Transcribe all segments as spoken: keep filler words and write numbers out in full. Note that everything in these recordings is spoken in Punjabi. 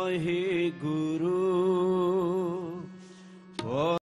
ਵਾਹਿਗੁਰੂ ਵਾਹਿਗੁਰੂ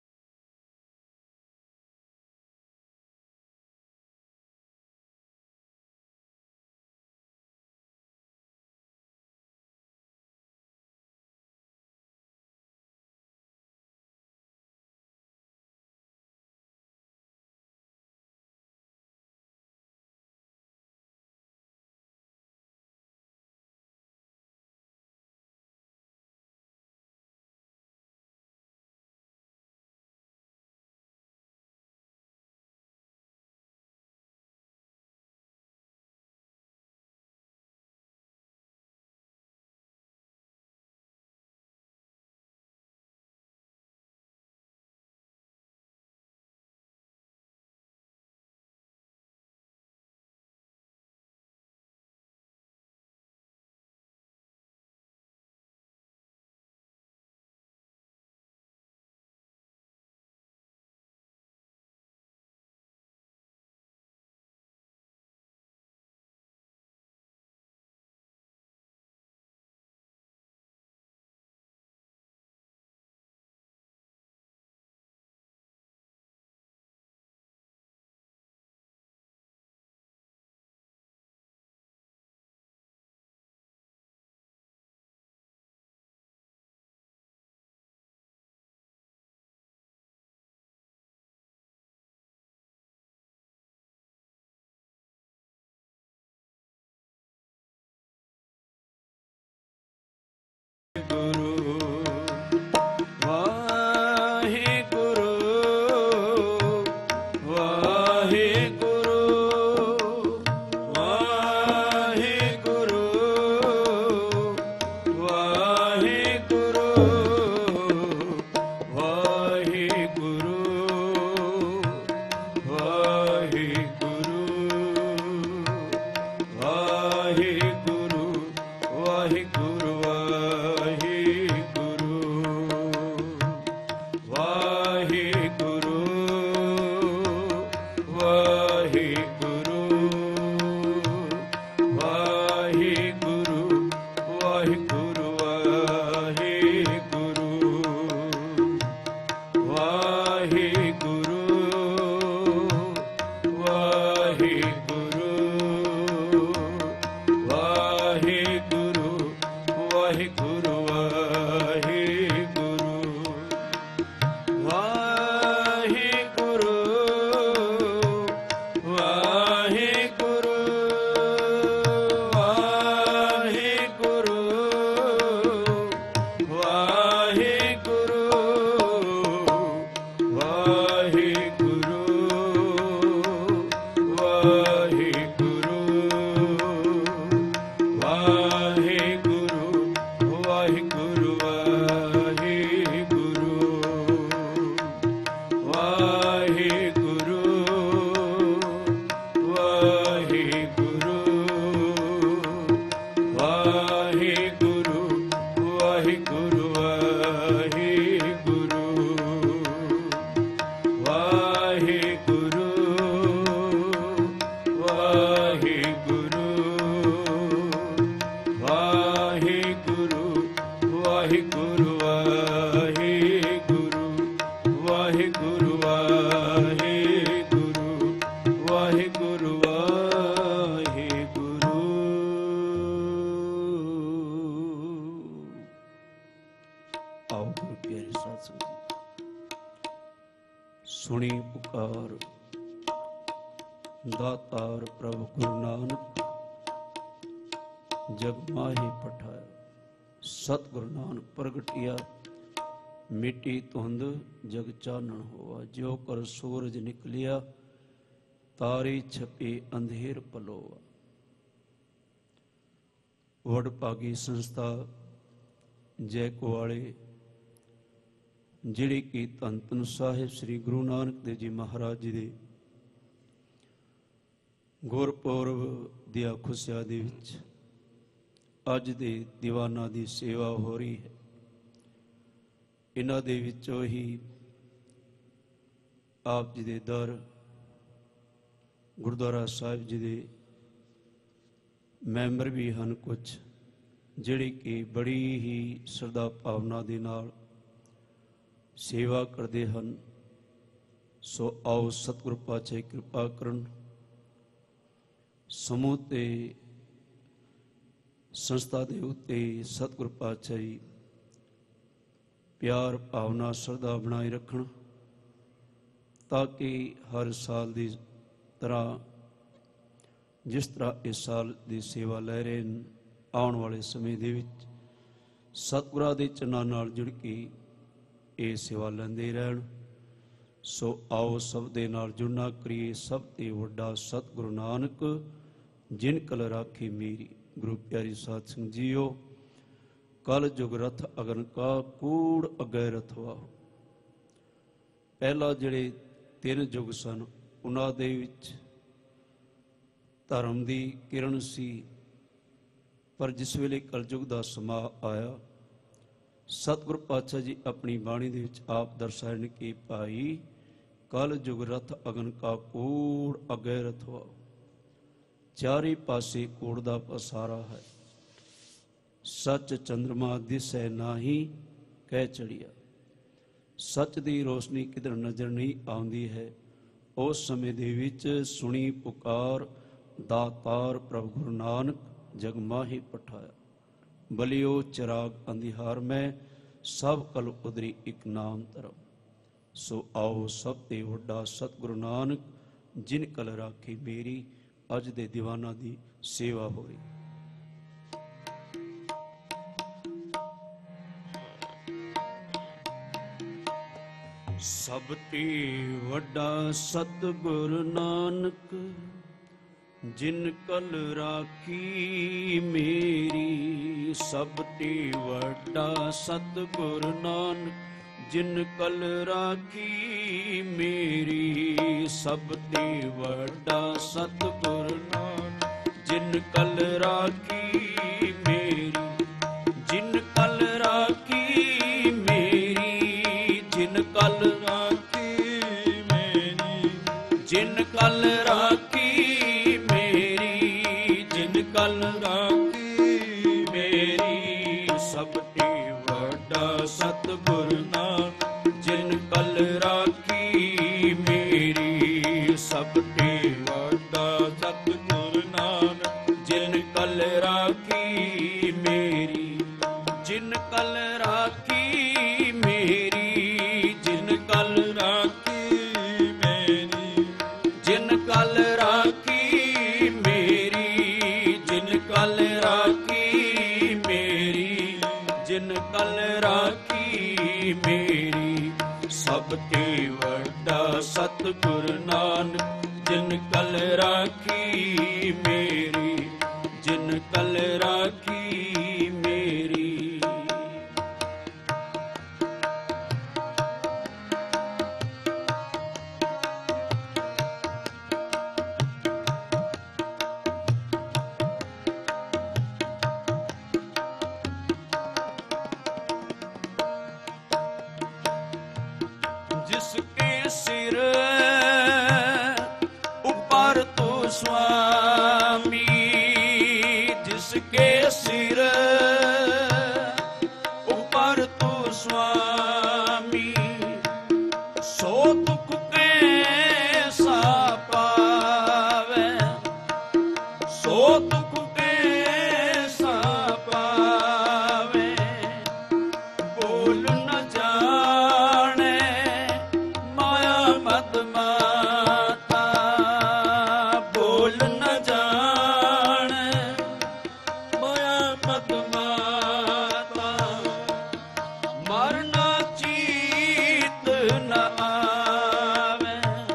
सुनी पुकार दातार प्रभु गुरु नानक जग माही पठाया सतगुरु नानक प्रगटिया मिट्टी धुंध जग चानण होवा जो कर सूरज निकलिया तारी छपी अंधेर पलोवा। वडभागी संस्था जय कुआले जिहड़ी कि धन धन साहिब श्री गुरु नानक देव जी महाराज जी दे गुरपुरब दिया खुशियां दे विच अज दे दीवाना दी सेवा हो रही है। इन्हां दे विचों ही आप जी दे दर गुरुद्वारा साहिब जी दे मैंबर भी हैं, कुछ ਜਿਹੜੇ ਕਿ ਬੜੀ ਹੀ ਸ਼ਰਧਾ ਭਾਵਨਾ ਦੇ ਨਾਲ ਸੇਵਾ ਕਰਦੇ ਹਨ। ਸੋ ਆਓ ਸਤਿਗੁਰ ਪਾਤਸ਼ਾਹ ਕਿਰਪਾ ਕਰਨ, ਸਮੂਹ ਤੇ ਸੰਸਥਾ ਦੇ ਉੱਤੇ ਸਤਿਗੁਰ ਪਾਤਸ਼ਾਹ ਜੀ ਪਿਆਰ ਭਾਵਨਾ ਸ਼ਰਧਾ ਬਣਾਏ ਰੱਖਣ, ਤਾਂ ਕਿ ਹਰ ਸਾਲ ਦੀ ਤਰ੍ਹਾਂ ਜਿਸ ਤਰ੍ਹਾਂ ਇਸ ਸਾਲ ਦੀ ਸੇਵਾ ਲੈ ਰਹੇ ਹਨ, ਆਉਣ ਵਾਲੇ ਸਮੇਂ ਦੇ ਵਿੱਚ ਸਤਿਗੁਰਾਂ ਦੇ ਚਰਨਾਂ ਨਾਲ ਜੁੜ ਕੇ ਇਹ ਸੇਵਾ ਲੈਂਦੇ ਰਹਿਣ। ਸੋ ਆਓ ਸਭ ਦੇ ਨਾਲ ਜੁੜਨਾ ਕਰੀਏ। ਸਭ ਤੇ ਵੱਡਾ ਸਤਿਗੁਰੂ ਨਾਨਕ ਜਿਨ ਕਲ ਰਾਖੀ ਮੇਰੀ। ਗੁਰੂ ਪਿਆਰੀ ਸਾਧ ਸੰਗਤ ਜੀਓ, ਕਲ ਜੁਗ ਰਥ ਅਗਨ ਕਾ ਕੂੜ ਅਗੈ ਰਥਵਾ। ਪਹਿਲਾਂ ਜਿਹੜੇ ਤਿੰਨ ਯੁੱਗ ਸਨ, ਉਹਨਾਂ ਦੇ ਵਿੱਚ ਧਰਮ ਦੀ ਕਿਰਨ ਸੀ, ਪਰ ਜਿਸ ਵੇਲੇ ਕਲਯੁਗ ਦਾ ਸਮਾਂ ਆਇਆ, ਸਤਿਗੁਰ ਪਾਤਸ਼ਾਹ ਜੀ ਆਪਣੀ ਬਾਣੀ ਦੇ ਵਿੱਚ ਆਪ ਦਰਸਾਉਣ ਕਿ ਭਾਈ ਕਲ ਜੁਗ ਰਥ ਅਗਨ ਕਾ ਕੂੜ ਅਗੈ ਰਥਵਾ। ਚਾਰੇ ਪਾਸੇ ਕੂੜ ਦਾ ਪਸਾਰਾ ਹੈ, ਸੱਚ ਚੰਦਰਮਾ ਦਿਸੈ ਨਾਹੀ ਕਹਿ ਚੜਿਆ। ਸੱਚ ਦੀ ਰੋਸ਼ਨੀ ਕਿਧਰ ਨਜ਼ਰ ਨਹੀਂ ਆਉਂਦੀ ਹੈ। ਉਸ ਸਮੇਂ ਦੇ ਵਿੱਚ ਸੁਣੀ ਪੁਕਾਰ ਦਾਤਾਰ ਪ੍ਰਭੂ ਗੁਰੂ ਨਾਨਕ ਜਗ ਮਾਹੀ ਪਠਾਇਆ। ਬਲਿਓ ਚਿਰਾਗ ਅੰਧਿਆਰ ਮੈਂ ਸਭ ਕਲ ਉਦਰੀ ਇੱਕ ਨਾਮ ਧਰਮ। ਸੋ ਆਓ ਸਭ ਤੇ ਵੱਡਾ ਸਤਿਗੁਰੂ ਨਾਨਕ ਜਿਨ ਕਲ ਰਾਖੀ ਮੇਰੀ ਅੱਜ ਦੇ ਦੀਵਾਨਾਂ ਦੀ ਸੇਵਾ ਹੋ ਰਹੀ। ਸਭ ਤੇ ਵੱਡਾ ਸਤਿਗੁਰੂ ਨਾਨਕ ਜਿਨ ਕਲ ਰਾਖੀ ਮੇਰੀ। ਸਭ ਤੇ ਵੱਡਾ ਸਤਿਗੁਰੂ ਨਾਨਕ ਜਿਨ ਕਲ ਰਾਖੀ ਮੇਰੀ। ਸਭ ਤੇ ਵੱਡਾ ਸਤਿਗੁਰੂ ਨਾਨਕ ਜਿਨ ਕਲ ਰਾਖੀ ਮੇਰੀ। ਜਿਨ ਕਲ ਰਾਖੀ ਮੇਰੀ, ਜਿਨ ਕਲ ਰਾਖੀ ਮੇਰੀ। ਜਿਨ ਕਲ ਰਾਖੀ ਮੇਰੀ, ਜਿਨ ਕਲ ਰਾਖੀ ਮੇਰੀ। ਸਭ ਤੇ ਵੱਡਾ ਸਤਿਗੁਰੂ ਨਾਨਕ ਜਿਨ ਕਲ ਰਾਖੀ ਮੇਰੀ। ਸਭ ਤੇ ਵੱਡਾ ਸਤਿਗੁਰੂ ਨਾਨਕ ਜਿਨ ਕਲ ਰਾਖੀ ਮੇਰੀ। ਜਿਨ ਕਲ ਰਾਖੀ ਮੇਰੀ, ਜਿਨ ਕਲ ਰਾਖੀ ਮੇਰੀ। ਜਿਨ ਕਲ ਰਾਖੀ ਮੇਰੀ, ਜਿਨ ਕਲ ਰਾਖੀ ਮੇਰੀ। ਜਿਨ ਕਲ ਰਾਖੀ ਮੇਰੀ। ਸਭ ਤੇ ਵੱਡਾ ਸਤਿਗੁਰੂ ਨਾਨਕ ਜਿਨ ਕਲ ਰਾਖੀ ਮੇਰੀ। ਜਿਨ ਕਲ ਰਾਖੀ ਮੇਰੀ। जिसके सिर ऊपर तो स्वामी। जिसके सिर ऊपर तो स्वामी। सो दुख कैसा पावे। सो दुख कैसा पावे। बोल न जाने माया मद माता। बोल न जाने माया मद माता। मरना चीत न आवे।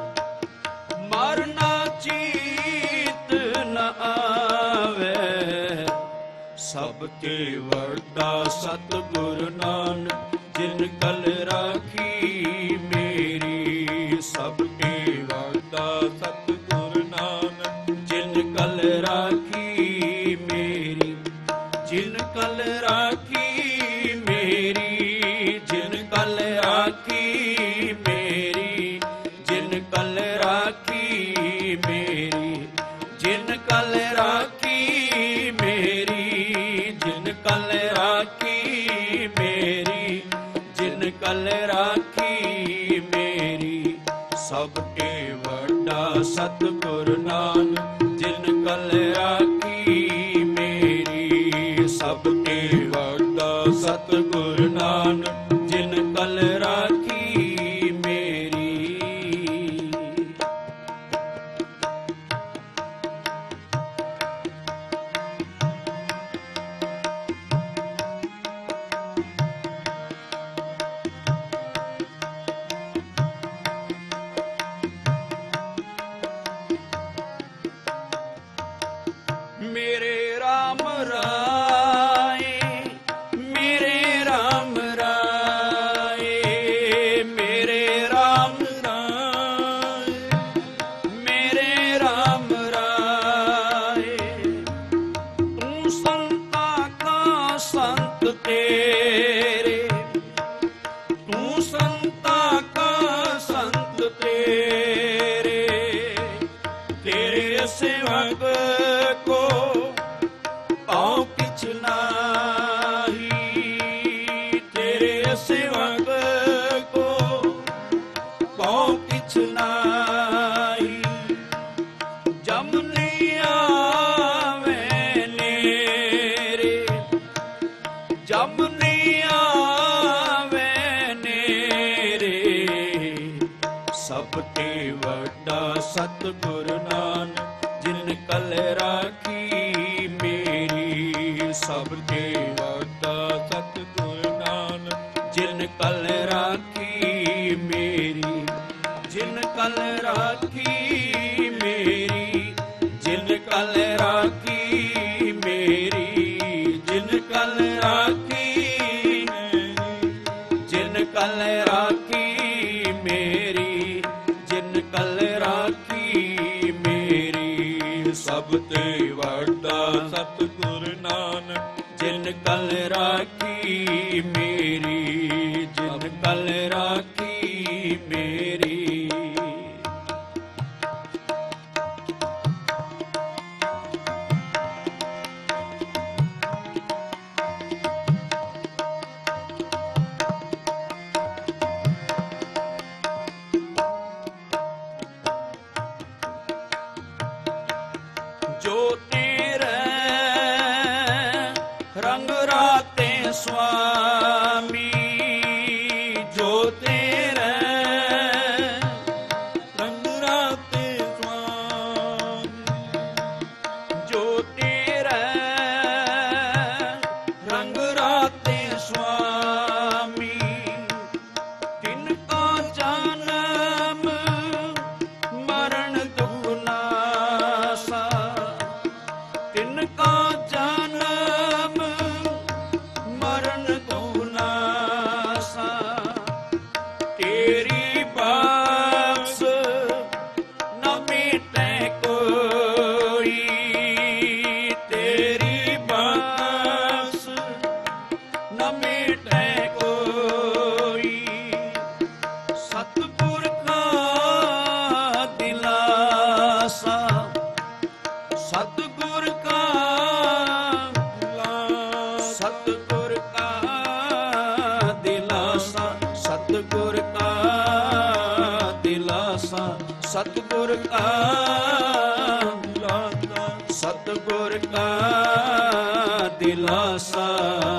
मरना चीत न आवे। सबके वरदा सतगुरु नानक जिन कल राखी मेरी। सबके वरदा सतगुरु नानक जिन कल राखी मेरी। जिन कल राखी मेरी। जिन कल राखी मेरी। जिन कल राखी मेरी। जिन कल राखी मेरी। जिन कल सतगुर नानक जिन कल राखी मेरी। सबके वड्डा सतगुर नानक जिन कल राखी मेरी। मेरे राम राय मेरे राम राय मेरे राम राय मेरे राम राय। तू संता का संत तेरे तू संता का संत तेरे। तेरे सेवक को पाँव किछ नाही। तेरे सेवक को पाँव किछ नाही। जमनी आवे नेरे जमनी आवे नेरे। सबके वड्डा सतगुर नानक जिन कल राखी मेरी। सबके वड्डा सतगुर नानक जिन कल राखी मेरी। जिन कल राखी मेरी जिन कल राखी मेरी। जिन कल राखी जिन कल राखी मेरी। जिन कल राखी मेरी। सबते वड्डा सतगुर नानक जिन कल राखी मेरी। जिन कल राखी मेरी। जो तेरे रंग राते स्वामी। जो तेरे रंग राते स्वामी। जो तेरे रंग राते स्वामी। तिनका जन्म मरण दुख नासा। तिनका जन्म मरण दुख नासा। तेरी बख्श न मिटे कोई। तेरी बख्श न मिटे कोई। सतगुर का दिलासा। सतगुर का सतगुर का दिलासा। सतगुर का दिलासा। सतगुर का सतगुर का दिलासा।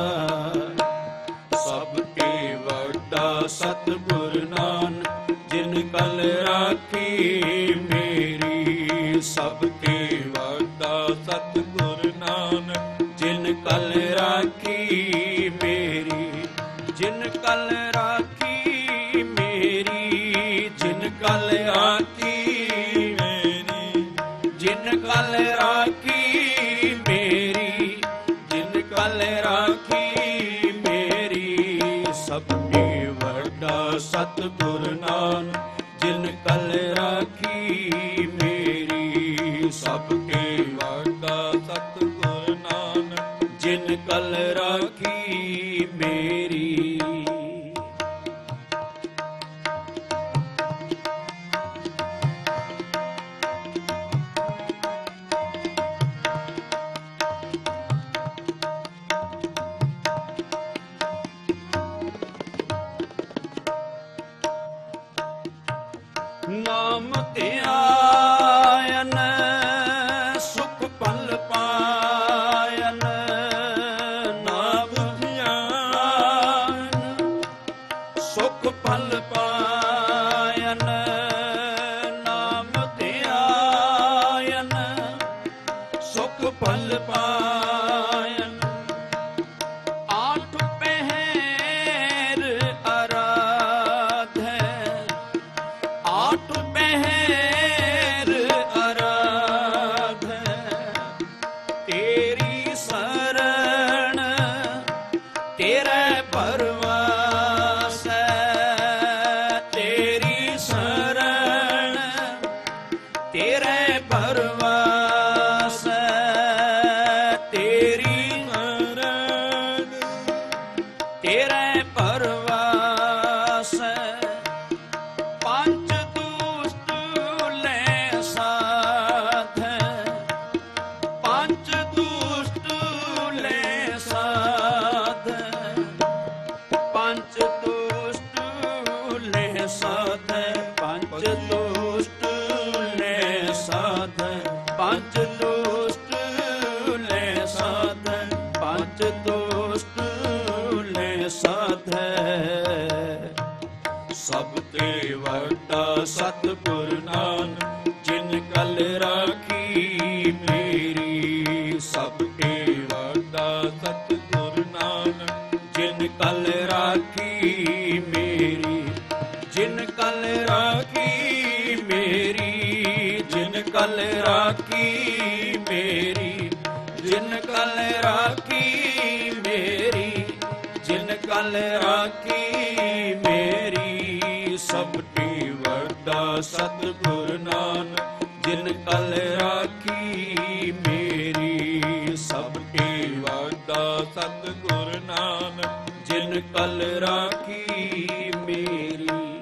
सबके वड्डा सतगुर नानक जिन कल राखी मेरी। सबके वड्डा सतगुर नानक जिन कल राखी मेरी। जिन कल राखी मेरी। जिन कल राखी मेरी। जिन कल राखी मेरी। जिन कल राखी मेरी। सबके वड्डा सतगुर नानक जिन कल राखी मेरी। सबके वड्डा सतगुर नानक जिन कल राखी मेरी। ਨਾਮ ਧਿਆਇਆ ਸਤਿਗੁਰ ਨਾਨਕ। ਜਿਨ ਕਲ ਰਾਖੀ ਮੇਰੀ, ਜਿਨ ਕਲ ਰਾਖੀ ਮੇਰੀ, ਜਿਨ ਕਲ ਰਾਖੀ ਮੇਰੀ, ਜਿਨ ਕਲ ਰਾਖੀ ਮੇਰੀ, ਜਿਨ ਕਲ ਰਾਖੀ ਮੇਰੀ। ਸਭਨੀ ਵੱਡਾ ਸਤਿਗੁਰ ਨਾਨਕ। ਜਿਨ ਕਲ ਰਾਖੀ ਮੇਰੀ, ਸਭਨੀ ਵੱਡਾ ਸਤਿਗੁਰ ਨਾਨਕ। ਜਿਨ ਕਲ ਰਾਖੀ ਮੇਰੀ।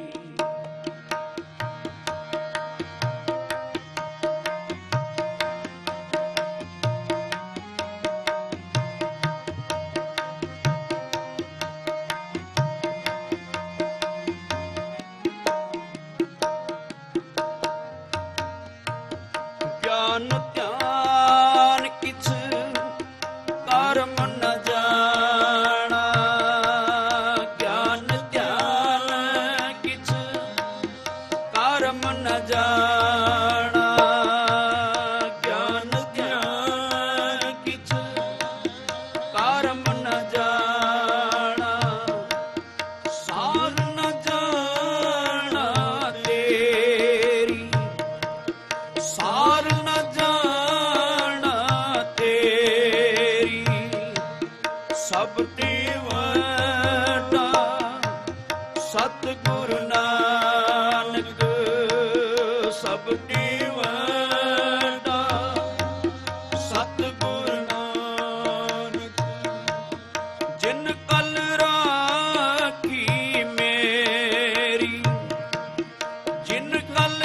ਗਿਆਨ ਧਿਆਨ ਕਿਛ ਕਰਮ ਨ ਜਾਣਾ, ਗਿਆਨ ਧਿਆਨ ਕਿਛ ਕਰਮ ਨ ਜਾਣਾ, ਗਿਆਨ ਧਿਆਨ ਕਿਛ ਕਰਮ ਨ ਜਾਣਾ। ਸਾਰ ਨ ਜਾਣਾ ਤੇਰੀ, ਸਾਰ ਨ ਜਾਣਾ ਤੇਰੀ। ਸਭ ਤੇ ਵੱਡਾ ਸਤਿਗੁਰ ਨਾਨਕ, ਸਭ ਤੇ ਵੱਡਾ ਸਤਿਗੁਰ ਨਾਨਕ। ਜਿਨ ਕਲ ਰਾਖੀ ਮੇਰੀ, ਜਿਨ ਕਲ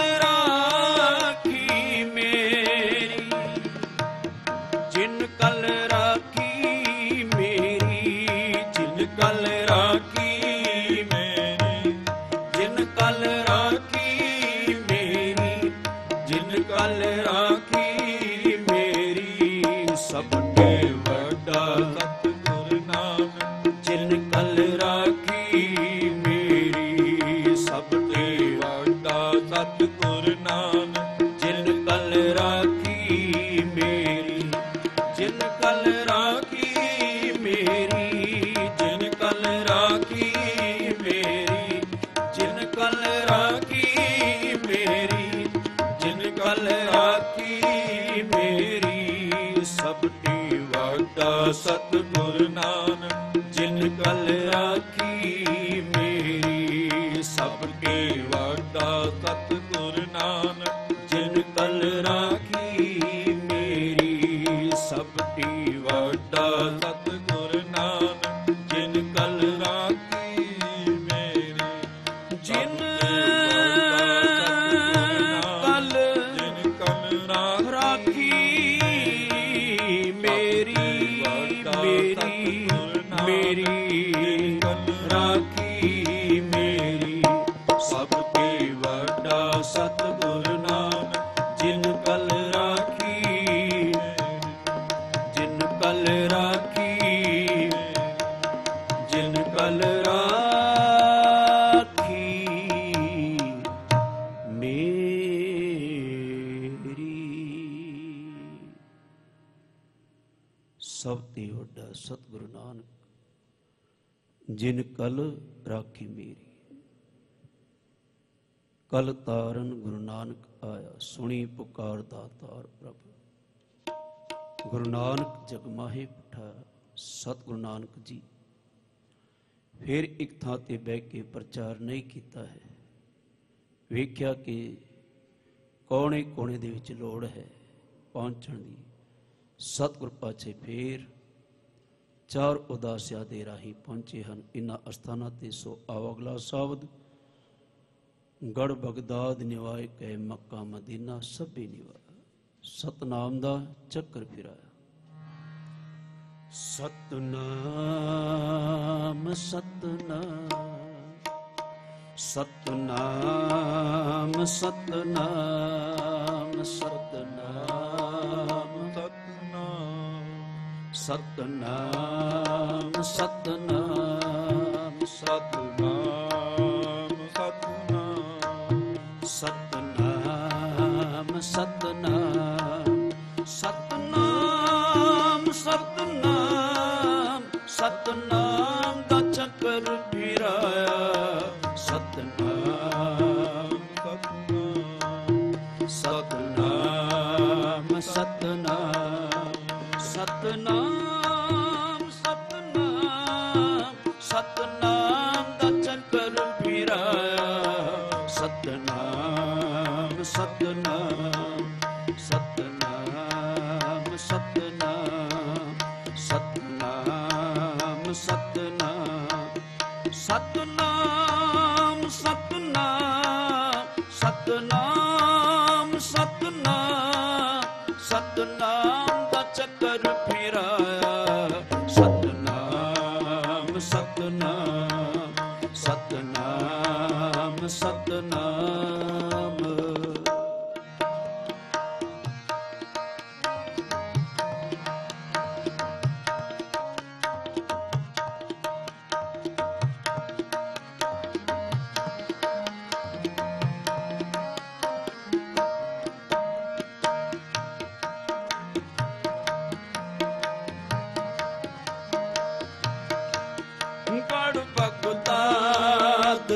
ਰਾਖੀ ਮੇਰੀ, ਜਿਨ ਕਲ ਰਾਖੀ ਮੇਰੀ, ਜਿਨ ਕਲ ਰਾਖੀ ਮੇਰੀ, ਜਿਨ ਕਲ ਰਾਖੀ ਮੇਰੀ, ਜਿਨ ਕਲ ਰਾਖੀ ਮੇਰੀ। ਸਭ ਤੇ ਵੱਡਾ ਸਤਿਗੁਰ ਨਾਨਕ। ਜਿਨ ਕਲ ਰਾਖੀ ਮੇਰੀ, ਸਭ ਤੇ ਵੱਡਾ ਸਤਿਗੁਰ ਨਾਨਕ। ਜਿਨ ਕਲ ਰਾਖੀ ਮੇਰੀ, ਜਿਨ ਕਲ ਰਾਖੀ ਮੇਰੀ, ਜਿਨ ਕਲ ਰਾਖੀ ਮੇਰੀ, ਜਿਨ ਕਲ ਰਾਖੀ ਮੇਰੀ, ਜਿਨ ਕਲ ਰਾਖੀ ਮੇਰੀ। ਸਭ ਤੇ ਵੱਡਾ ਸਤਿਗੁਰ ਨਾਨਕ। ਜਿਨ ਕਲ ਰਾਖੀ ਮੇਰੀ, ਸਭ ਤੇ ਵੱਡਾ ਸਤਿਗੁਰ ਨਾਨਕ। ਜਿਨ ਕਲ ਰਾਖੀ ਮੇਰੀ, ਸਭ ਤੇ ਵੱਡਾ ਸਤਿਗੁਰ ਨਾਨਕ। ਜਿਨ ਕਲ ਰਾਖੀ ਮੇਰੀ, ਜਿਨ ਕਲ ਜਿਨ ਕਲ ਰਾਖੀ ਮੇਰੀ, ਮੇਰੀ ਮੇਰੀ ਰਾਖੀ ਮੇਰੀ। ਸਭ ਤੇ ਵੱਡਾ ਸਤਿਗੁਰ ਨਾਨਕ। ਜਿਨ ਕਲ ਰਾਖੀ, ਜਿਨ ਕਲ ਰਾਖੀ, ਜਿਨ ਕਲ ਰਾਖੀ ਮੇਰੀ। ਸਭ ਤੇ ਵੱਡਾ ਸਤਿਗੁਰੂ ਨਾਨਕ। ਜਿਨ ਕਲ ਰਾਖੀ ਮੇਰੀ। ਕਲ ਤਾਰਨ ਗੁਰੂ ਨਾਨਕ ਆਇਆ, ਸੁਣੀ ਪੁਕਾਰ ਦਾਤਾਰ ਪ੍ਰਭ। ਗੁਰੂ ਨਾਨਕ ਜਗ ਮਾਹੇ ਪਠਾਇਆ। ਸਤਿਗੁਰੂ ਨਾਨਕ ਜੀ ਫਿਰ ਇੱਕ ਥਾਂ ਤੇ ਬਹਿ ਕੇ ਪ੍ਰਚਾਰ ਨਹੀਂ ਕੀਤਾ ਹੈ। ਵੇਖਿਆ ਕਿ ਕੋਨੇ ਕੋਨੇ ਦੇ ਵਿੱਚ ਲੋੜ ਹੈ ਪਹੁੰਚਣ ਦੀ। ਸਤਿਗੁਰ ਪਾਤਸ਼ਾਹ ਫੇਰ ਚਾਰ ਉਦਾਸਿਆ ਦੇ ਰਾਹੀਂ ਪਹੁੰਚੇ ਹਨ ਇਹਨਾਂ ਅਸਥਾਨਾਂ ਤੇ। ਸੋ ਆਓ ਅਗਲਾ ਸ਼ਬਦ। ਗੜ ਬਗਦਾਦ ਨਿਵਾਏ ਕੈ ਮੱਕਾ ਮਦੀਨਾ ਸਭੇ ਨਿਵਾਇਆ। ਸਤਨਾਮ ਦਾ ਚੱਕਰ ਫਿਰਾਇਆ। ਸਤਨਾਮ ਸਤਨਾਮ ਸਤਨਾਮ ਸਤਨਾਮ ਸਤਨਾਮ ਸਤਨਾਮ ਸਤਨਾਮ ਸਤਨਾਮ ਸਤਨਾਮ ਸਤਨਾਮ ਸਤਨਾਮ ਸਤਨਾਮ ਸਤਨਾਮ ਸਤਨਾਮ ਸਤਨਾਮ ਦਾ ਚੱਕਰ ਫਿਰਾਇਆ, ਸਤਨਾਮ ਸਤਨਾਮ ਸਤਨਾਮ ਸਤਨਾਮ। ਗੜ ਭਗਤਾਦ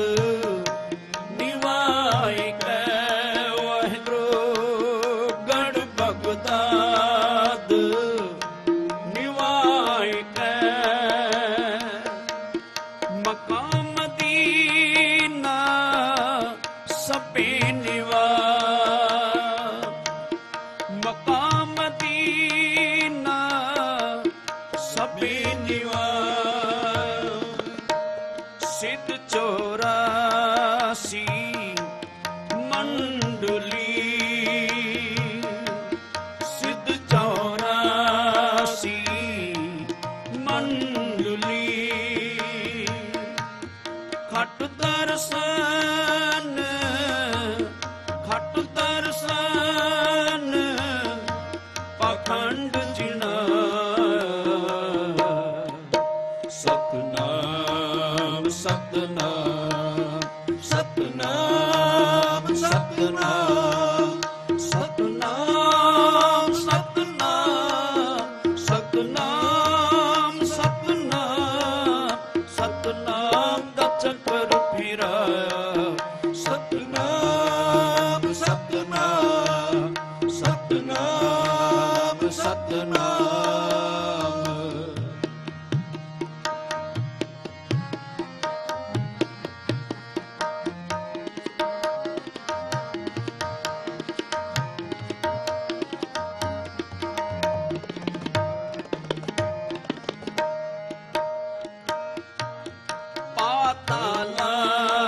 ਨਿਵਾਇ ਕੈ ਵਾਹਿਗੁਰੂ, ਗੜ ਭਗਤਾਦ ਨਿਵਾਇ ਕੈ, ਮਕਾਮ ਮਦੀਨਾ ਸਭੇ ਨਿਵਾਸ, ਮਕਾਮ ਮਦੀਨਾ ਸਭੇ ਨਿਵਾਸ, ਸਿੱਧ ਚੌਰਾਸੀ ਮੰਡਲੀ, ਸਿੱਧ ਚੌਰਾਸੀ ਮੰਡਲੀ, ਖਟ ਦਰਸ਼ਨ ਖਟ ਦਰਸ਼ਨ ਪਾਖੰਡ ਜਿਣਾ, ਸਤਨਾਮ ਸਤਨਾਮ ਸਤਨਾਮ ਸਤਨਾਮ ਸਤਨਾਮ ਸਤਨਾਮ ਸਤਨਾਮ ਸਤਨਾਮ ਸਤਨਾਮ ਦਾ ਚੱਕਰ ਫਿਰਾਇਆ, ਸਤਨਾਮ ਸਤਨਾਮ ਸਤਨਾਮ ਸਤਨਾਮ। ਪਾਤਾਲਾ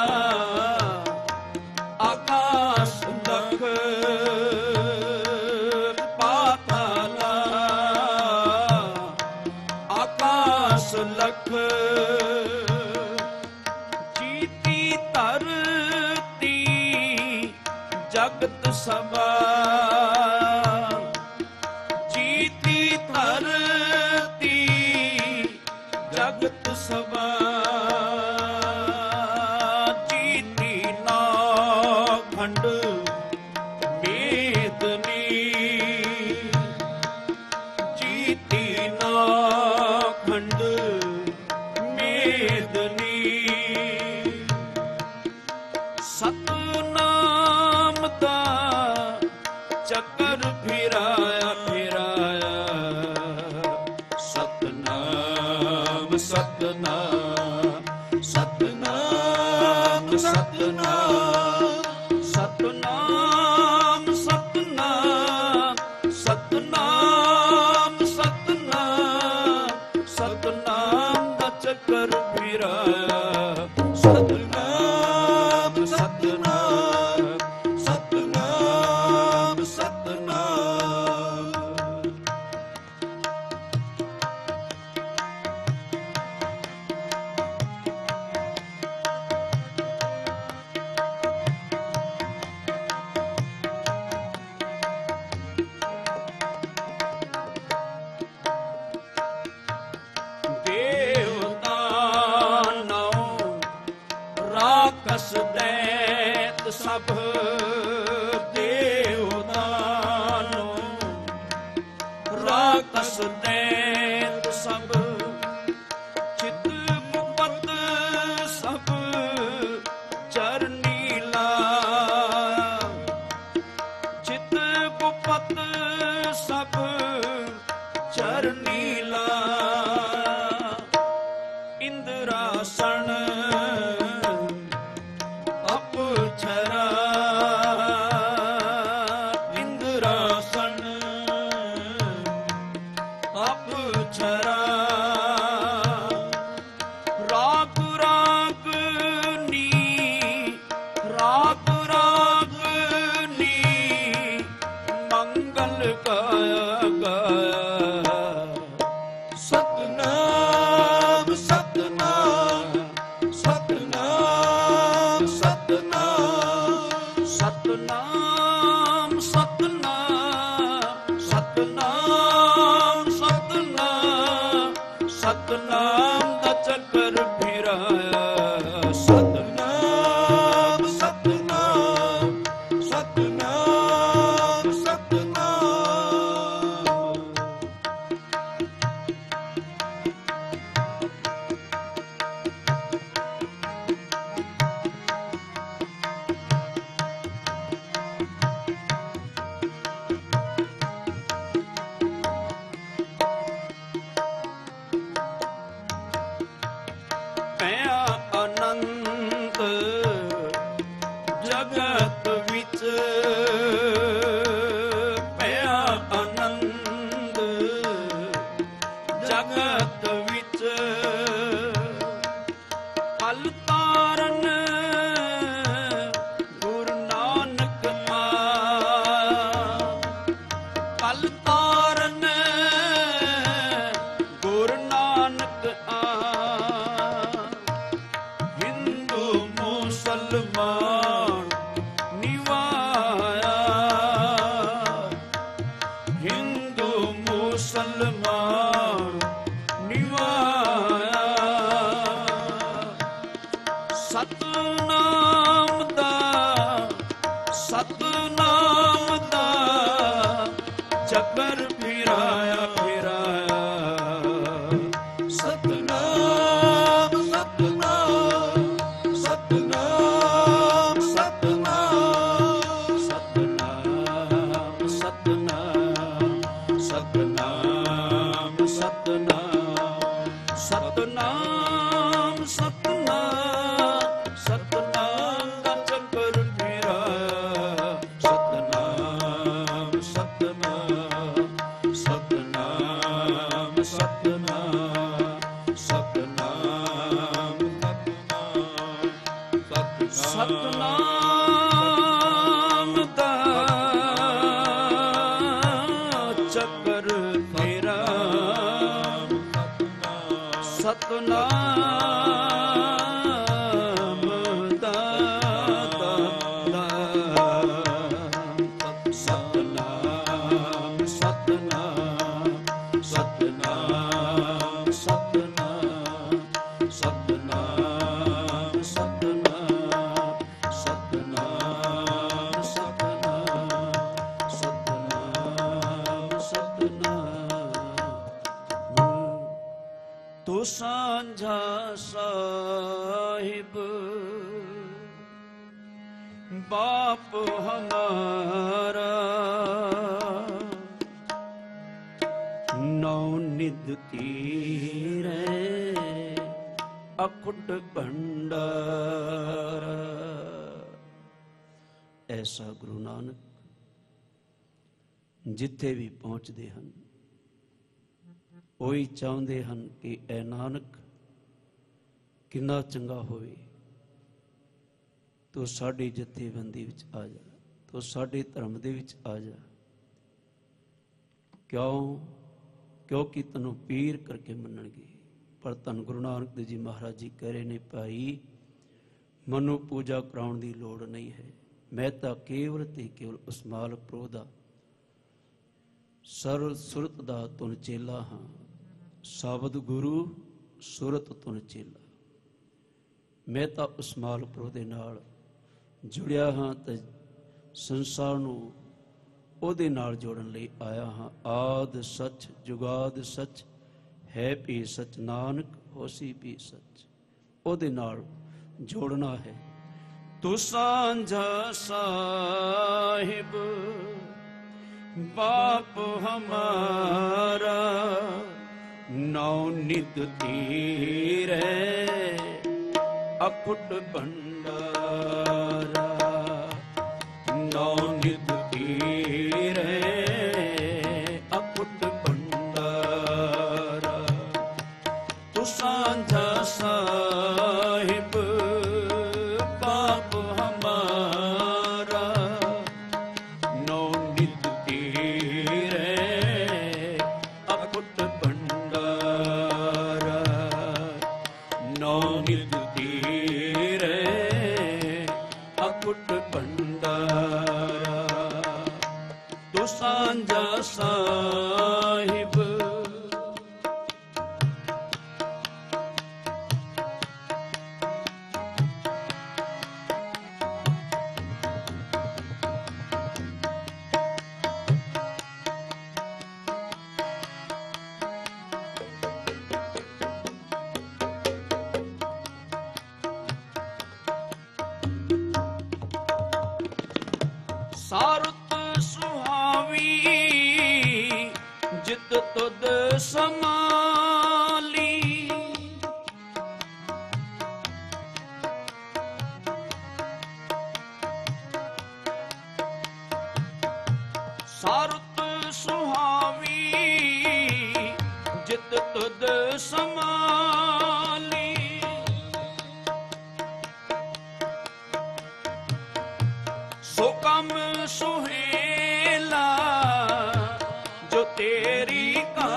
ਆਕਾਸ਼ ਲਖ, ਪਾਤਾਲਾ ਆਕਾਸ਼ ਲਖ, ਜੀਤੀ ਧਰਤੀ ਜਗਤ ਸਭਾ, ਜੀਤੀ ਧਰਤੀ ਜਗਤ ਸਭਾ, ਜੀਤੀ ਨਾਖੰਡ ਮੇਦਨੀ, ਜੀਤੀ ਨਾਖੰਡ ਮੇਦਨੀ, ਸਤਨਾਮ ਦਾ ਚੱਕਰ ਫਿਰਾਇਆ ਫਿਰਾਇਆ, ਸਤਨਾਮ ਸਤਨਾਮ ਸਤਨਾਮ ਸਤਨਾਮ ਸਤਨਾਮ ਸਤਨਾਮ ਸਤਨਾਮ ਸਤਨਾਮ ਸਤਨਾਮ ਦਾ ਚੱਕਰ ਫਿਰਾਇਆ, ਸਤਨਾਮ ਸਤਨਾਮ ਸਤਨਾਮ ਸਤਨਾਮ। ਦੇਵਤਾ ਨਾ ਸਤਨਾਮ ਦਾ ਚੱਕਰ ਫਿਰਾਇਆ, ਸਤਨਾਮ ਸਤਨਾਮ ਸਤਨਾਮ ਸਤਨਾਮ। ਪਿਆ ਆਨੰਦ ਜਗਤ ਵਿੱਚ, ਪਿਆ ਆਨੰਦ ਜਗਤ ਵਿੱਚ, ਫਲ ਤਾਰਨ ਗੁਰੂ ਨਾਨਕ ਆ, ਫਲ ਤਾਰਨ ਗੁਰੂ ਨਾਨਕ ਆ। ਹਿੰਦੂ ਮੁਸਲਮਾਨ ਨਿਵਾਇਆ, ਹਿੰਦੂ ਮੁਸਲਮਾਨ ਨਿਵਾਇਆ। ਸਤਨਾਮ ਦਾ ਸਤਨਾਮ ਦਾ ਚੱਕਰ ਫਿਰਾਇਆ ਫਿਰਾਇਆ, ਸਤਨਾਮ ਸਤਨਾਮ ਸਤਨਾਮ ਸਤਨਾਮ ਸਤਨਾਮ ਸਤਨਾਮ ਸਤਨਾਮ ਸਤਨਾਮ ਸਤਨਾਮ ਸਤਨਾਮ ਦਾ ਚੱਕਰ ਫਿਰਾਇਆ, ਸਤਨਾਮ ਸਤਨਾਮ ਸਤਨਾਮ ਸਤਨਾਮ ਸਤਨਾਮ ਸਤਨਾਮ ਦਾ ਚੱਕਰ ਫਿਰਾਇਆ, ਸਤਨਾਮ ਦਾ ਸਤਨਾਮ ਸਤਨਾਮ ਸਤਨਾਮ ਸਤਨਾਮ ਸਤਨਾਮ ਸਤਨਾਮ ਸਤਨਾਮ ਸਤਨਾਮ ਸਤਨਾਮ ਸਤਨਾਮ। ਤੂੰ ਸਾਂਝਾ ਸਾਹਿਬ ਬਾਪ ਹਮਾਰਾ, ਨੌ ਨਿਧ ਤੀਰੇ ਅਖੁੱਟ ਭੰਡਾਰਾ। ਐਸਾ ਗੁਰੂ ਨਾਨਕ ਜਿੱਥੇ ਵੀ ਪਹੁੰਚਦੇ ਹਨ, ਉਹੀ ਚਾਹੁੰਦੇ ਹਨ ਕਿ ਐ ਨਾਨਕ ਕਿੰਨਾ ਚੰਗਾ ਹੋਵੇ, ਤੂੰ ਸਾਡੀ ਜਥੇਬੰਦੀ ਵਿੱਚ ਆ ਜਾ, ਤੂੰ ਸਾਡੇ ਧਰਮ ਦੇ ਵਿੱਚ ਆ ਜਾ। ਕਿਉਂ? ਕਿਉਂਕਿ ਤੈਨੂੰ ਪੀਰ ਕਰਕੇ ਮੰਨਣਗੇ। ਪਰ ਧੰਨ ਗੁਰੂ ਨਾਨਕ ਦੇਵ ਜੀ ਮਹਾਰਾਜ ਜੀ ਕਹਿ ਰਹੇ ਨੇ, ਭਾਈ ਮੈਨੂੰ ਪੂਜਾ ਕਰਾਉਣ ਦੀ ਲੋੜ ਨਹੀਂ ਹੈ, ਮੈਂ ਤਾਂ ਕੇਵਲ ਤੇ ਕੇਵਲ ਉਸ ਮਾਲਕ ਪ੍ਰਭੂ ਦਾ ਸਰਲ ਸੁਰਤ ਦਾ ਤੁਨ ਚੇਲਾ ਹਾਂ। ਸ਼ਬਦ ਗੁਰੂ ਸੁਰਤ ਤੁਨ ਚੇਲਾ, ਮੈਂ ਤਾਂ ਉਸ ਮਾਲਕ ਪ੍ਰਭੂ ਦੇ ਨਾਲ ਜੁੜਿਆ ਹਾਂ ਤੇ ਸੰਸਾਰ ਨੂੰ ਉਹਦੇ ਨਾਲ ਜੋੜਨ ਲਈ ਆਇਆ ਹਾਂ। ਆਦ ਸੱਚ ਜੁਗਾਦ ਸੱਚ ਹੈ ਵੀ ਸੱਚ, ਨਾਨਕ ਹੋਸੀ ਵੀ ਸੱਚ, ਉਹਦੇ ਨਾਲ ਜੋੜਨਾ ਹੈ। ਤੂੰ ਸਾਂਝਾ ਸਾਹਿਬ ਬਾਪ ਹਮਾਰਾ, ਨੌ ਨਿਧ ਤੀਰੇ ਅਖੁੱਟ ਭੰਡਾਰਾ, ਨੌ ਨਿਧ ਤੀਰੇ ਅਖੁੱਟ ਭੰਡਾਰਾ। ਤੂੰ ਸਾਂਝਾ ਸਾਹਿਬ ਬਾਪ ਹਮਾਰਾ, ਨੌ ਨਿਧ ਤੀਰੇ ਅਖੁੱਟ ਭੰਡਾਰਾ, ਨੌ ਨਿਧ ਤੀਰੇ ਅਖੁੱਟ ਭੰਡਾਰਾ। ਤੂੰ ਸਾਂਝਾ ਸਾਹਿਬ ਸੰਭਾਲੀ, ਸੋ ਕੰਮ ਸੁਹੇਲਾ ਜੋ ਤੇਰੀ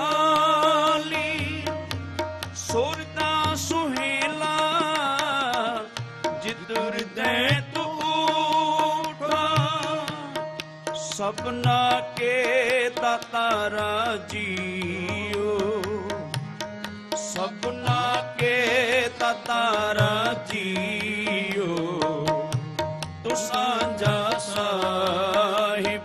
ਕਾਲੀ, ਸੁਰਦਾ ਸੁਹੇਲਾ ਜਿਤ ਹਿਰਦੈ ਤੂੰ ਉਠਾ, ਸਭਨਾ ਕੇ ਦਾਤਾਰਾ ਜੀਓ, ਸਭਨਾ ਕੇ ਦਾਤਾਰਾ ਜੀਓ, ਤੂੰ ਸਾਂਝਾ ਸਾਹਿਬ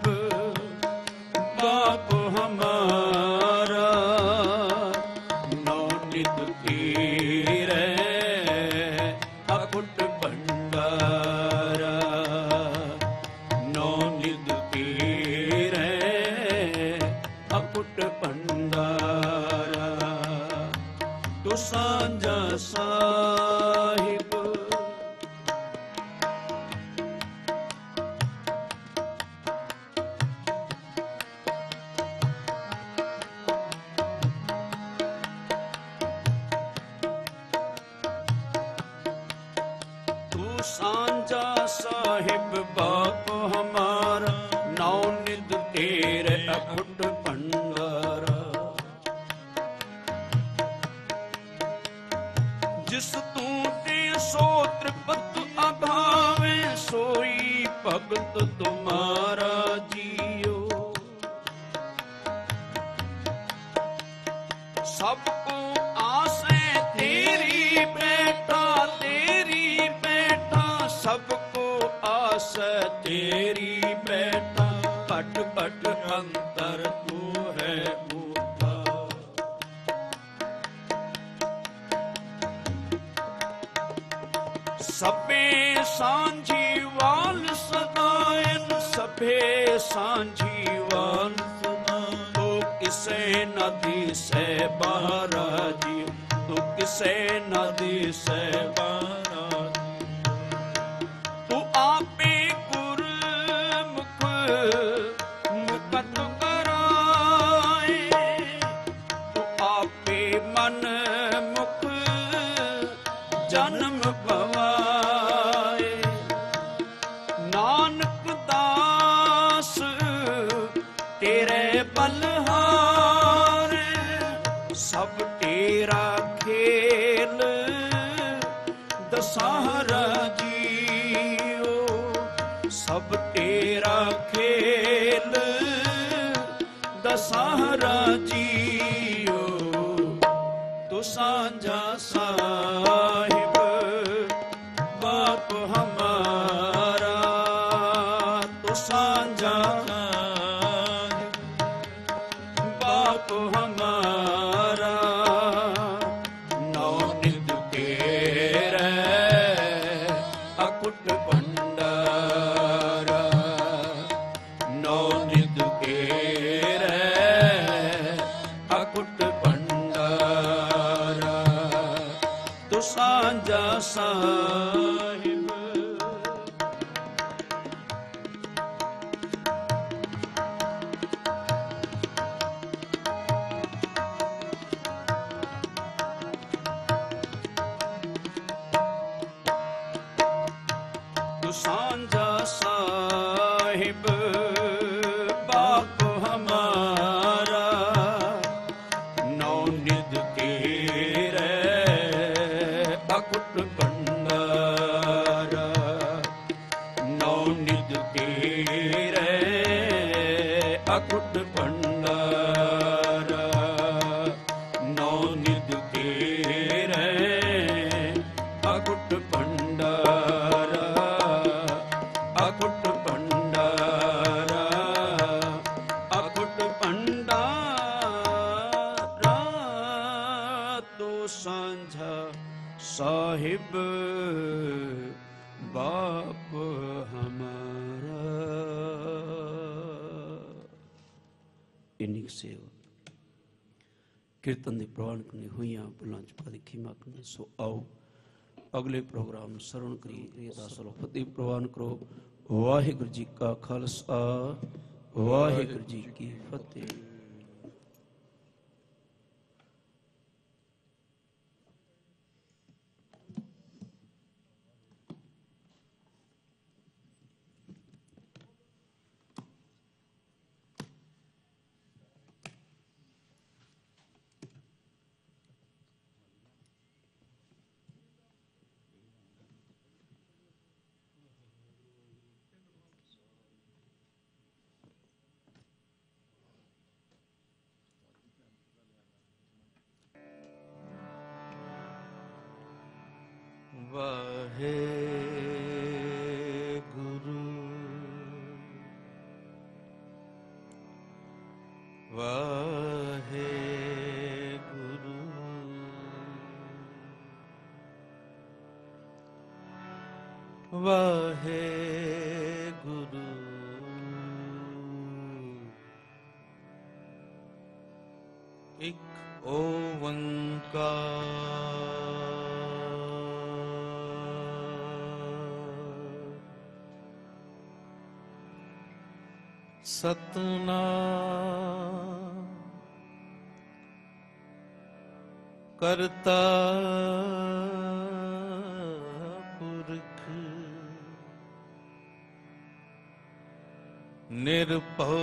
ਬਾਪ ਹਮਾਰਾ, ਨੌ ਨਿਤ ਤੇਰੇ ਅਕੁਟ ਭੰਡਾਰਾ, ਨੌ ਨਿਤ ਤੇਰੇ ਅਕੁਟ ਭੰਡਾਰਾ, ਤੂੰ ਸਾਂਝਾ ਸਾਹਿਬ। ਤੂੰ ਸਾਂਝਾ ਸਾਹਿਬ ਬਾਪ ਹਮਾਰਾ, ਨੌ ਨਿਧ ਤੇਰੇ ਅਖੁੱਟ ਭੰਡਾਰਾ, ਜਿਸ ਤੂੰ ਤੇ ਸੋ ਤ੍ਰਿਪਤ ਅਭਾਵੇ, ਸੋਈ ਭਗਤ ਤੁਮਾਰਾ ਜੀਓ, ਸਭ ਕੋ ਆਸੇ ਤੇਰੀ ਬੇਟਾ, ਤੇਰੀ ਬੇਟਾ ਸਭ ਕੋ ਆਸ ਤੇਰੀ ਬੇਟਾ, ਘਟ ਘਟ ਅੰਤਰ ਤੂੰ ਹੈ ਊਠਾ, ਸਭੇ ਸਾਂਝੀ ਵਾਲ ਸਦਾਇਨ, ਸਭੇ ਸਾਂਝੀ ਵਾਲ ਸਦਾਇਨ, ਤੂੰ ਕਿਸੇ ਨ ਦਿਸੈ ਬਾਰਾ ਜੀ, ਤੂੰ ਕਿਸੇ ਨ ਦਿਸੈ ਬਾਰਾ ਜੀ, ਤੂੰ ਆਪੇ ਗੁਰਮੁਖ ਮੁਕਤ ਕਰਾਏ, ਤੂੰ ਆਪੇ ਮਨ ਮੁਖ ਜਨਮ ਭਵਾਏ, ਨਾਨਕ ਦਾਸ ਤੇਰੇ ਬਲਹਾਰੇ, ਸਭ ਤੇਰਾ ਖੇਲ ਦਸਾਹਰਾ ਜੀਓ, ਸਭ ਤੇਰਾ ਖੇਲ ਦਸਾਹਰਾ ਜੀਓ, ਤੂੰ ਸਾਂਝਾ ਸਾਹਿਬ ਬਾਪ ਹਮਾਰਾ, ਤੂੰ ਸਾਂਝਾ ਬਾਪ ਹਮਾਰਾ, ਨੌ ਨਿਧ ਤੇਰੇ ਅਕੁਟ ਭੰਡਾਰਾ, ਨੌ ਨਿਧ ਤੇਰੇ ਅਕੁਟ ਭੰਡਾਰਾ, ਤੂੰ ਸਾਂਝਾ ਸਾਹਿਬ। ਤੂੰ ਸਾਂਝਾ ਸਾਹਿਬ ਬਾਪ ਹਮਾਰਾ, ਨੌ ਨਿਧ ਤੇਰੇ ਅਕੁਟ ਭੰਡਾਰਾ, ਨੌ ਨਿਧ ਤੇਰੇ ਅਕੁਟ ਭੰਡਾਰਾ, ਨੌ ਨਿਧ ਤੇਰੇ ਅਕੁਟ ਭੰਡਾਰਾ, ਅਕੁਟ ਭੰਡਾਰਾ, ਅਕੁਟ ਭੰਡਾਰਾ, ਤੂੰ ਸਾਂਝਾ ਸਾਹਿਬ ਬਾਪ ਹਮਾਰਾ। ਇੰਨੀ ਕੁ ਸੇਵਾ ਕੀਰਤਨ ਦੇ ਪ੍ਰਵਾਨਕ ਨੇ ਹੋਈਆਂ ਭੁੱਲਾਂ ਚੁਕਾ ਦੀ ਖਿਮਾ ਕਰਨੀ। ਸੋ ਆਓ ਅਗਲੇ ਪ੍ਰੋਗਰਾਮ ਸਰਵਣ ਕਰੀਏ। ਦਾ ਸਲੋ ਫਤਿਹ ਪ੍ਰਵਾਨ ਕਰੋ। ਵਾਹਿਗੁਰੂ ਜੀ ਕਾ ਖਾਲਸਾ, ਵਾਹਿਗੁਰੂ ਜੀ ਕੀ ਫਤਿਹ। ਵਾਹਿਗੁਰੂ ਵਾਹਿਗੁਰੂ ਵਾਹਿਗੁਰੂ ਇੱਕ ਓੰਕਾਰ ਸਤਨਾਮ ਕਰਤਾ ਪੁਰਖ ਨਿਰਭਉ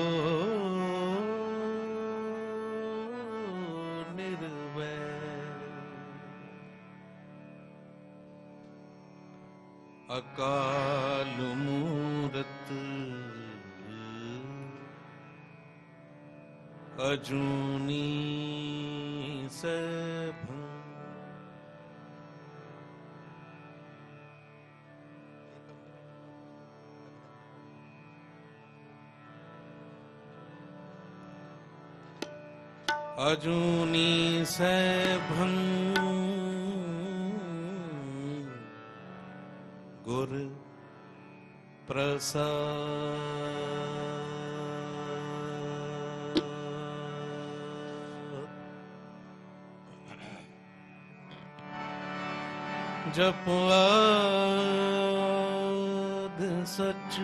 ਅਕਾਲ ਮੂਰਤ ਅਜੂਨੀ ਸੈਭੰ ਅਜੂਨੀ ਸੈਭੰ ਗੁਰ ਪ੍ਰਸਾਦ ਜਪੁਆਦ ਸਚ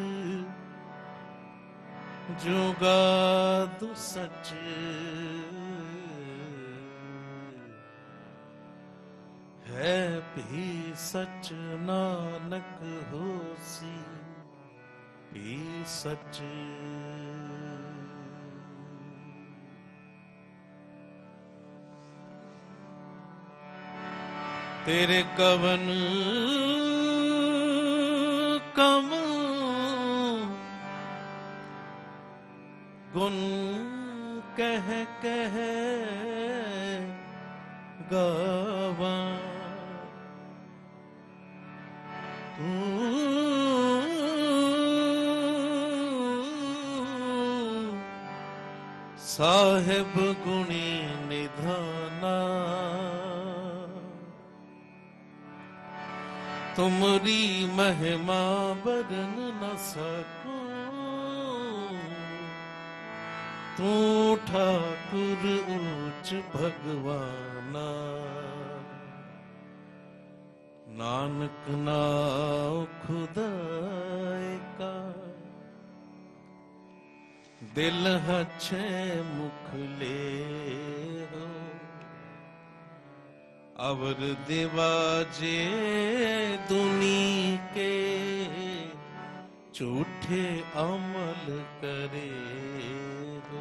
ਜੁਗਾਦ ਸਚ ਹੈ ਵੀ ਸਚ ਨਾਨਕ ਹੋਸੀ ਵੀ ਸਚ ਤੇਰੇ ਕਵਨ ਕਮ ਗੁਣ ਕਹਿ ਕਹਿ ਗਾਵਾਂ ਸਾਹਿਬ ਗੁਣੀ ਨਿਧਾਨਾ ਤੁਮਰੀ ਮਹਿਮਾ ਬਰਨ ਨ ਸਕੂੰ ਤੂੰ ਠਾਕੁਰ ਉੱਚ ਭਗਵਾਨਾ ਨਾਨਕ ਨਾਉ ਖੁਦਾਏ ਕਾ ਦਿਲ ਹਛੇ ਮੁਖ ਲੇਹੋ ਅਵਰ ਦਿਵਾਜੇ ਦੁਨੀ ਕੇ ਝੂਠੇ ਅਮਲ ਕਰੇ ਹੋ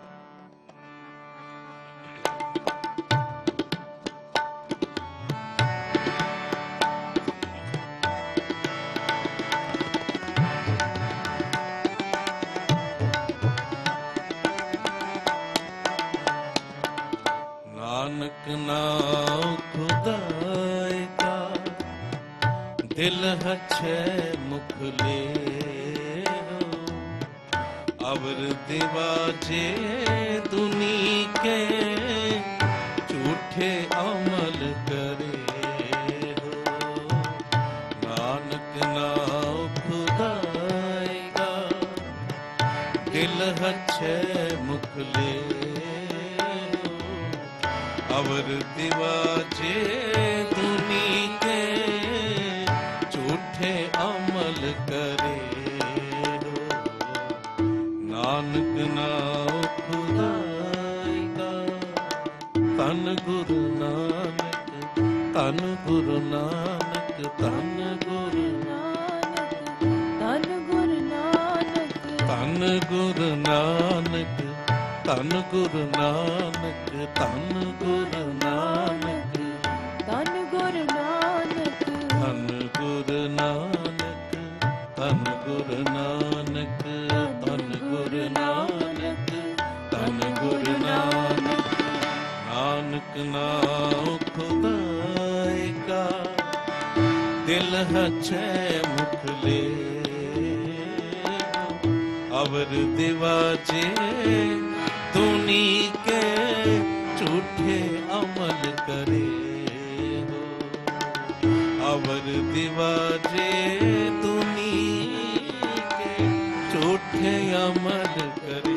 ਨਾਨਕ ਨਾਉ ਖੁਦਾਏ ਕਾ ਦਿਲ ਹਛੇ ਮੁਖ ਲੇਹੋ ਅਵਰ ਦਿਵਾਜੇ ਦੁਨੀ ਕੇ ਝੂਠੇ ਅਮਲ ਕਰੇ ਹੋ ਨਾਨਕ ਨਾਉ ਖੁਦਾਏ ਕਾ ਦਿਲ ਹਛੇ ਮੁਖ ਲੇਹੋ ਅਵਰ ਦਿਵਾਜੇ ਦੁਨੀ ਕੇ ਝੂਠੇ ਅਮਲ ਕਰੇ ਹੋ ਨਾਨਕ ਨਾਉ ਖੁਦਾਈ ਕਾ ਧੰਨ ਗੁਰੂ ਨਾਨਕ ਧੰਨ ਗੁਰੂ ਨਾਨਕ ਧੰਨ ਗੁਰੂ ਧੰਨ ਗੁਰੂ ਨਾਨਕ ਧੰਨ ਗੁਰੂ ਨਾਨਕ ਧੰਨ ਗੁਰੂ ਨਾਨਕ ਧੰਨ ਗੁਰੂ ਨਾਨਕ ਧੰਨ ਗੁਰੂ ਨਾਨਕ ਧੰਨ ਗੁਰੂ ਨਾਨਕ ਧੰਨ ਗੁਰੂ ਨਾਨਕ ਧੰਨ ਗੁਰੂ ਨਾਨਕ ਧੰਨ ਗੁਰੂ ਨਾਨਕ ਨਾਨਕ ਨਾਉ ਖੁਦਾਏ ਕਾ दिल हछे मुखले अवर दिवाजे तुनी के झूठे अमल करे हो अवर दिवाजे तुनी के झूठे अमल करे।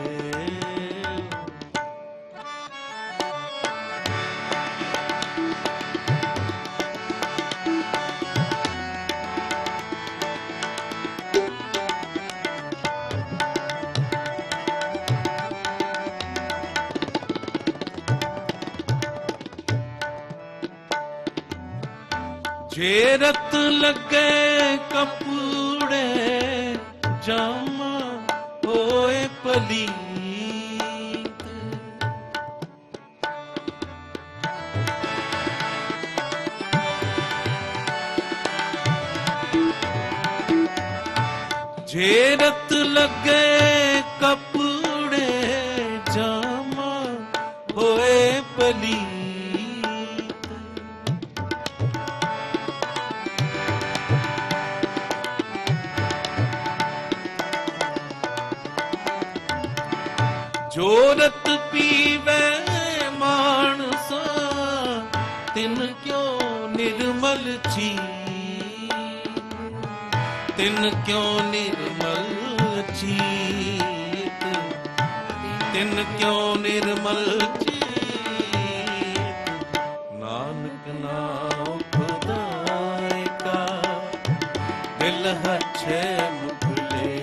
जे रत लगे कपूड़े जामा होए पलीत जे रत लगे कपूड़े जामा होए पलीत जोरत पीवे मानसा तिन क्यों निर्मल छी तिन क्यों निर्मल चीत तिन क्यों निर्मल चीत नानक नाम खुदाए का दिल हछे मुखले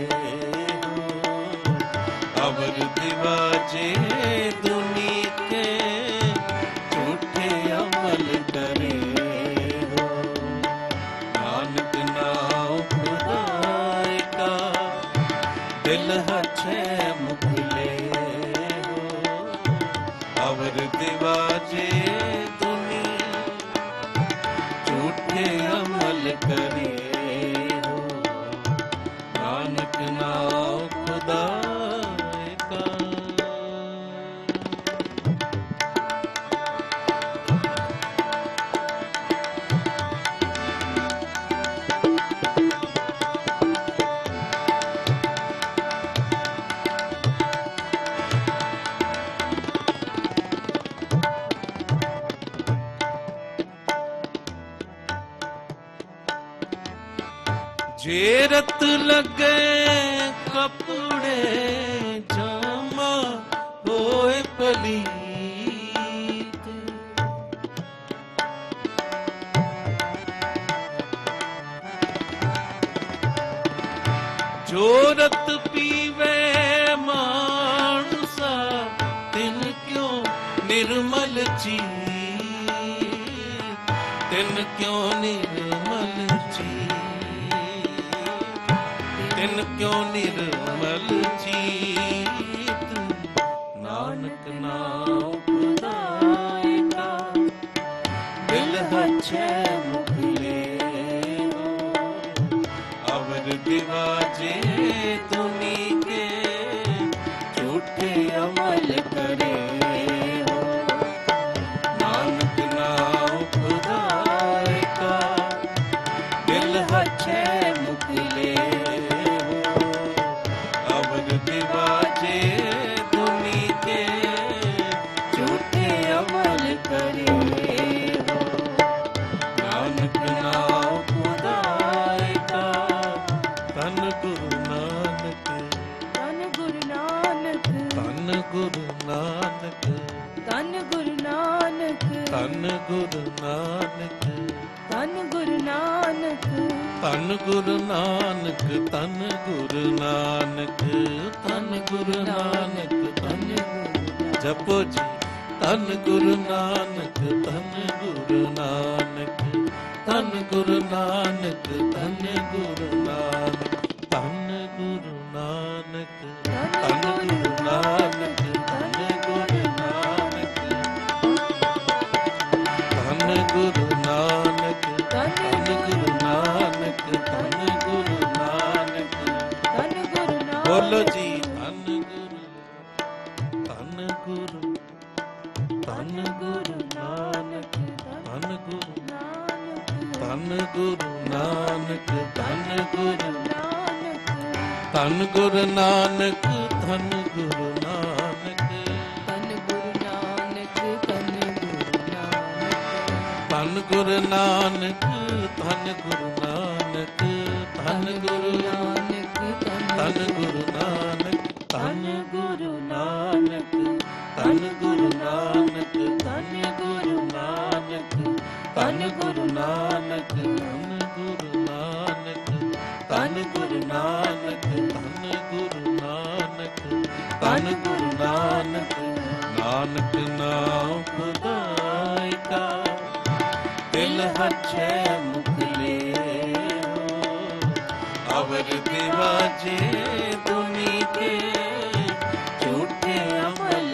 अवर दिवाजे दुनी के झूठे अमल करे हो नानक नाम खुदाए का दिल हछे मुखले हो अवर दिवाजे दुनी झूठे अमल करे हो नानक नाम खुदा जे रत लगे कपड़े जामा होए पलीत जो रत पीवे मानसा तिन क्यों निर्मल ची तिन क्यों निर्मल ची तिन क्यों निर्मल चीत नानक नाम खुदाए का दिल हछे मुखले हो अवर दिवाजे तुनी के झूठे अमल करे हो नानक नाम खुदाए का दिल हछे मुखले दिवाजे दुनी के झूठे अमल करे हो नानक नाम खुदाए का तन गुरु नानक तन गुरु नानक तन गुरु नानक तन गुरु नानक तन गुरु नानक तन गुरु नानक तन गुरु नानक तन गुरु नानक तन गुरु नानक तन जपो जी तन गुरु नानक तन गुरु नानक तन गुरु नानक तन गुरु नानक तन गुरु नानक तन गुरु नानक तन गुरु नानक तन गुरु नानक तन गुरु नानक तन गुरु नानक तन गुरु नानक बोलो जी तन गुरु तन गुरु तन गुरु नानक तन गुरु ਧੰਨ ਗੁਰੂ ਨਾਨਕ ਧੰਨ ਗੁਰੂ ਨਾਨਕ ਧੰਨ ਗੁਰੂ ਨਾਨਕ ਧੰਨ ਗੁਰੂ ਨਾਨਕ ਧੰਨ ਗੁਰੂ ਨਾਨਕ ਧੰਨ ਗੁਰੂ ਨਾਨਕ ਧੰਨ ਗੁਰੂ ਨਾਨਕ ਧੰਨ ਗੁਰੂ ਨਾਨਕ ਧੰਨ ਗੁਰੂ ਨਾਨਕ ਧੰਨ ਗੁਰੂ ਨਾਨਕ ਧੰਨ ਧੰਨ ਗੁਰੂ ਨਾਨਕ ਧੰਨ ਗੁਰੂ ਨਾਨਕ ਧੰਨ ਗੁਰੂ ਨਾਨਕ ਧੰਨ ਗੁਰੂ ਨਾਨਕ ਧੰਨ ਗੁਰੂ ਨਾਨਕ ਧੰਨ ਗੁਰੂ ਨਾਨਕ ਧੰਨ ਗੁਰੂ ਨਾਨਕ ਧੰਨ ਗੁਰੂ ਨਾਨਕ ਨਾਨਕ ਨਾਮ ਖੁਦਾਈ ਕਾ ਦਿਲ ਹੱਛੇ ਮੁਖ ਲਿਓ ਅਵਰ ਦਿਵਾਜੇ ਦੁਨੀ ਕੇ ਝੂਠੇ ਅਮਲ